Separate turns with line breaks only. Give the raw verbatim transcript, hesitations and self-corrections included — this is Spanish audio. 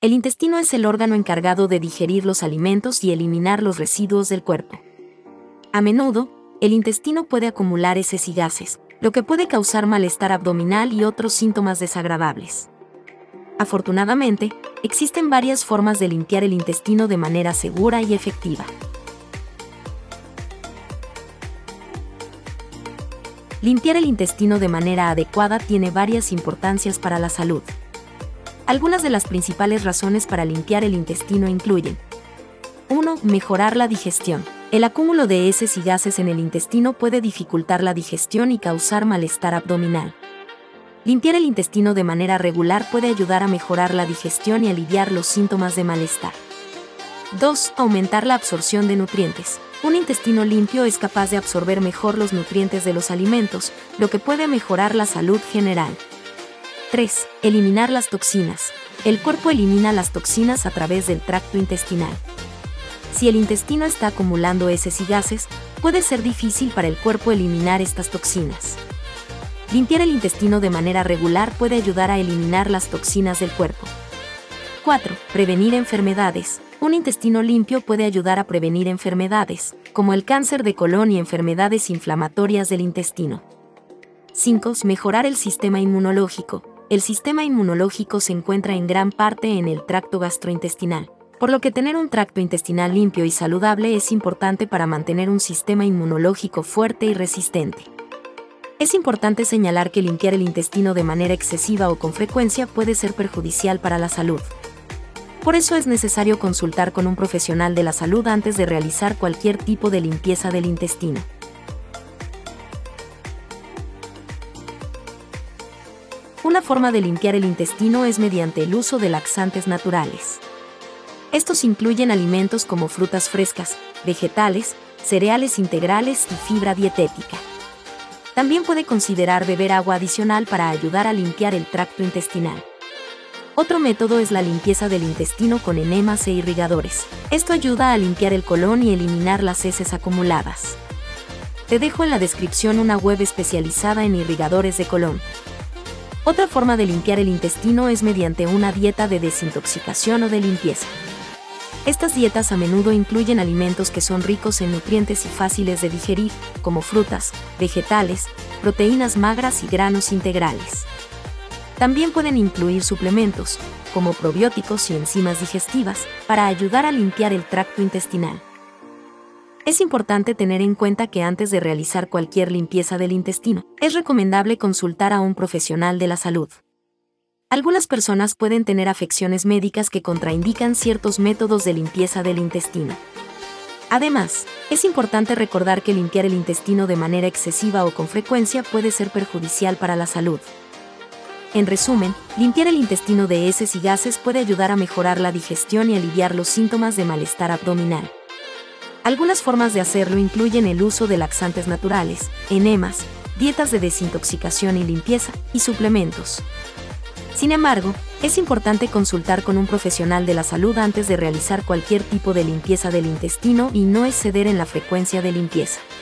El intestino es el órgano encargado de digerir los alimentos y eliminar los residuos del cuerpo. A menudo, el intestino puede acumular heces y gases, lo que puede causar malestar abdominal y otros síntomas desagradables. Afortunadamente, existen varias formas de limpiar el intestino de manera segura y efectiva. Limpiar el intestino de manera adecuada tiene varias importancias para la salud. Algunas de las principales razones para limpiar el intestino incluyen: uno. Mejorar la digestión. El acúmulo de heces y gases en el intestino puede dificultar la digestión y causar malestar abdominal. Limpiar el intestino de manera regular puede ayudar a mejorar la digestión y aliviar los síntomas de malestar. dos. Aumentar la absorción de nutrientes. Un intestino limpio es capaz de absorber mejor los nutrientes de los alimentos, lo que puede mejorar la salud general. tres. Eliminar las toxinas. El cuerpo elimina las toxinas a través del tracto intestinal. Si el intestino está acumulando heces y gases, puede ser difícil para el cuerpo eliminar estas toxinas. Limpiar el intestino de manera regular puede ayudar a eliminar las toxinas del cuerpo. cuatro. Prevenir enfermedades. Un intestino limpio puede ayudar a prevenir enfermedades, como el cáncer de colon y enfermedades inflamatorias del intestino. cinco. Mejorar el sistema inmunológico. El sistema inmunológico se encuentra en gran parte en el tracto gastrointestinal, por lo que tener un tracto intestinal limpio y saludable es importante para mantener un sistema inmunológico fuerte y resistente. Es importante señalar que limpiar el intestino de manera excesiva o con frecuencia puede ser perjudicial para la salud. Por eso es necesario consultar con un profesional de la salud antes de realizar cualquier tipo de limpieza del intestino. Una forma de limpiar el intestino es mediante el uso de laxantes naturales. Estos incluyen alimentos como frutas frescas, vegetales, cereales integrales y fibra dietética. También puede considerar beber agua adicional para ayudar a limpiar el tracto intestinal. Otro método es la limpieza del intestino con enemas e irrigadores. Esto ayuda a limpiar el colon y eliminar las heces acumuladas. Te dejo en la descripción una web especializada en irrigadores de colon. Otra forma de limpiar el intestino es mediante una dieta de desintoxicación o de limpieza. Estas dietas a menudo incluyen alimentos que son ricos en nutrientes y fáciles de digerir, como frutas, vegetales, proteínas magras y granos integrales. También pueden incluir suplementos, como probióticos y enzimas digestivas, para ayudar a limpiar el tracto intestinal. Es importante tener en cuenta que antes de realizar cualquier limpieza del intestino, es recomendable consultar a un profesional de la salud. Algunas personas pueden tener afecciones médicas que contraindican ciertos métodos de limpieza del intestino. Además, es importante recordar que limpiar el intestino de manera excesiva o con frecuencia puede ser perjudicial para la salud. En resumen, limpiar el intestino de heces y gases puede ayudar a mejorar la digestión y aliviar los síntomas de malestar abdominal. Algunas formas de hacerlo incluyen el uso de laxantes naturales, enemas, dietas de desintoxicación y limpieza, y suplementos. Sin embargo, es importante consultar con un profesional de la salud antes de realizar cualquier tipo de limpieza del intestino y no exceder en la frecuencia de limpieza.